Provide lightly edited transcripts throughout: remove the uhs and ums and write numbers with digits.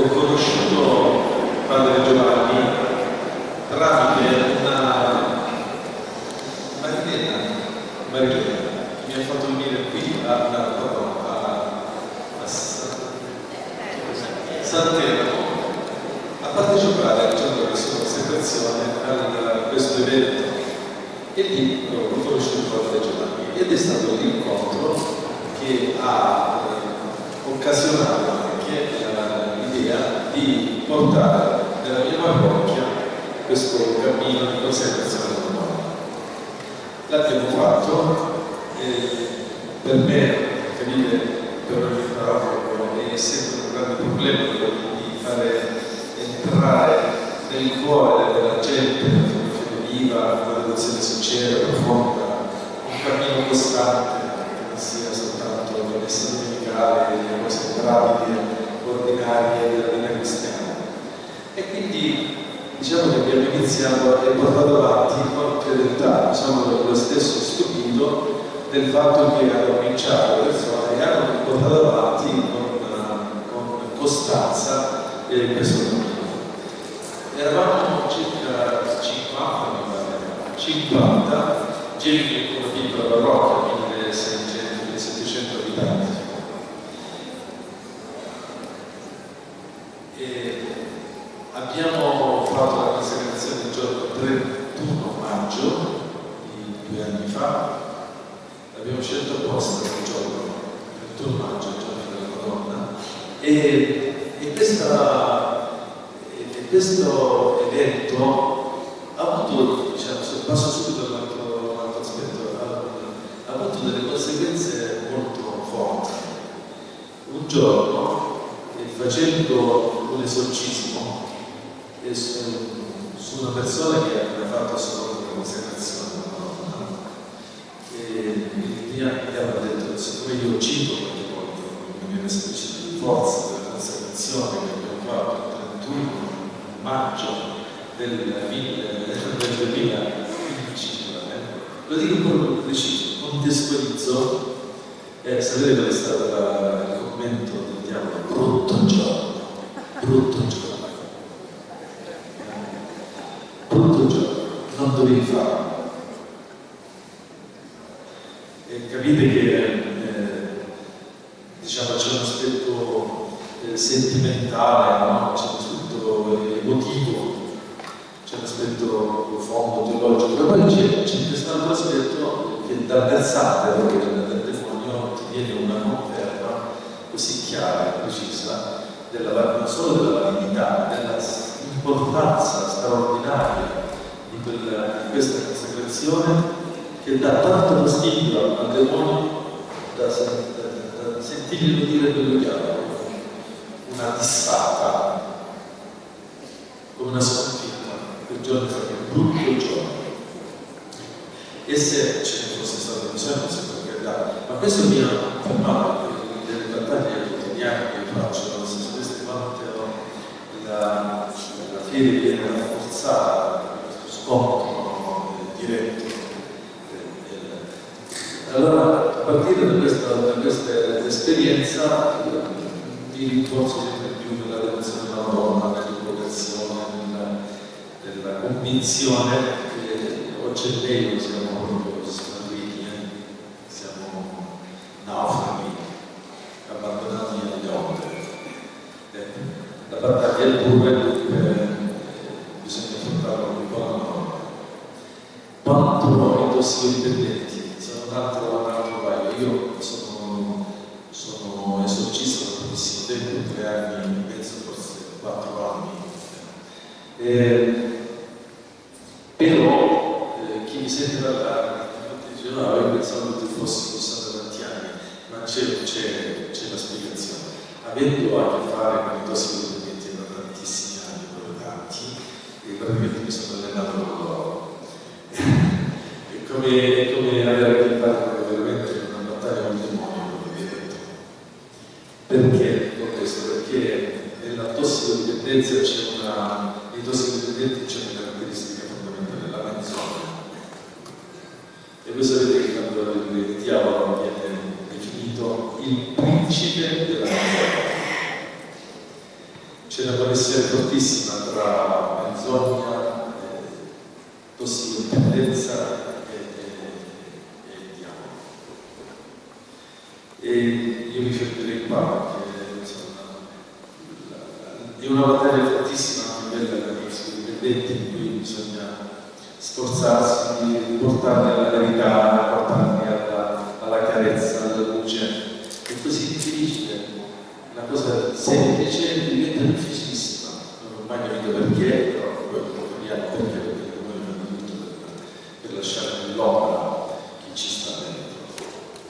ho conosciuto Padre Giovanni tramite una Marilena che mi ha fatto venire qui a Sant'Elmo a partecipare al giorno della sua consacrazione a questo evento, e lì ho conosciuto Padre Giovanni ed è stato l'incontro che ha occasionato anche l'idea di portare nella mia parrocchia questo cammino di consacrazione alla Madonna. L'abbiamo fatto, per me, capire, per ogni parroco è sempre un grande problema quello di fare entrare nel cuore della gente la fede viva, una devozione sincera, profonda, un cammino costante, che non sia soltanto la messa domenicale, le cose pratiche, ordinarie della vita cristiana. E quindi diciamo che abbiamo iniziato e portato avanti con fedeltà, sono lo stesso stupito del fatto che hanno cominciato le persone e hanno portato avanti con costanza questo cammino. Eravamo circa 50 giri con una piccola parrocchia, 1600-1700 abitanti. E abbiamo fatto la consacrazione il giorno 31 maggio di 2 anni fa. Abbiamo scelto apposta quel giorno, 31 maggio, il giorno della Madonna, e questo evento ha avuto, diciamo, passo subito all'altro aspetto, ha avuto delle conseguenze molto forti. Un giorno, facendo un esorcismo su una persona che aveva fatto solo una consacrazione alla Madonna, mi aveva detto, siccome io cito qualche volta come una specie di forza della consacrazione che abbiamo fatto il 31 maggio del 2015, lo dico proprio preciso, contestualizzo, sapete qual è stato il commento del diavolo? Brutto giorno, non dovevi farlo. E capite che diciamo, c'è un aspetto sentimentale, no? C'è un aspetto emotivo, c'è un aspetto profondo, teologico, e poi c'è questo altro aspetto che dal versante del demonio ti viene una conferma così chiara e precisa non solo della validità, dell'importanza straordinaria di questa consacrazione, che dà tanto fastidio al demonio da sentirlo dire quello che ha, una disfatta, come una sconfitta. Quel giorno è stato un brutto giorno, e se ce ne fosse stato bisogno non si può credere, ma questo mi ha fermato delle battaglie quotidiane che faccio, nel senso che quante la fede viene rafforzata, questo scontro diretto. Allora, a partire da questa esperienza mi rinforzo sempre più nella devozione della Madonna, nell'invocazione, nella convinzione che oggi e meglio siamo proprio smarriti, siamo naufraghi, abbandonati agli onde. La battaglia è dura e bisogna affrontarla con buona Madonna. Quanto i tossicodipendenti sono un altro paio. Io sono esorcista da pochissimo tempo, 3 anni e mezzo, forse 4 anni. Però chi mi sente parlare dice: no, io pensavo che tu fossi passato tanti anni, ma c'è la spiegazione. Avendo a che fare con i tossicodipendenti da tantissimi anni, proprio tanti, e praticamente mi sono allenato con loro. È come avere a che fare veramente una battaglia con il demonio, come vi ho detto. Perché con questo? Perché nella tossicodipendenza nei tossicodipendenti c'è una caratteristica fondamentale, la menzogna. E voi sapete che quando il diavolo viene definito il principe della menzogna. C'è ce ne può essere fortissima tra menzogna, tossicodipendenza e diavolo. E io mi fermerei qua perché insomma, è una battaglia fortissima anche quella per i tossicodipendenti, in cui bisogna sforzarsi di portarli alla verità, portarli alla chiarezza, alla luce. È così difficile, una cosa semplice diventa difficilissima. Non ho mai capito perché, però poi lo capiamo perché noi abbiamo tutto per lasciare nell'opera chi ci sta dentro.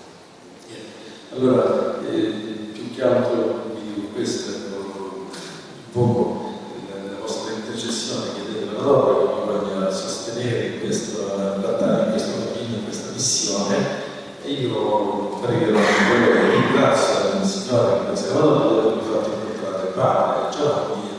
Allora, più che altro vi dico questo, un poco la vostra intercessione, chiedete la parola che mi voglia sostenere in questa battaglia, in questo cammino, in questa missione. E io pregherò quello che ringrazio il Signore, ringrazio la Madonna, per avermi fatto incontrare Padre, Giovanni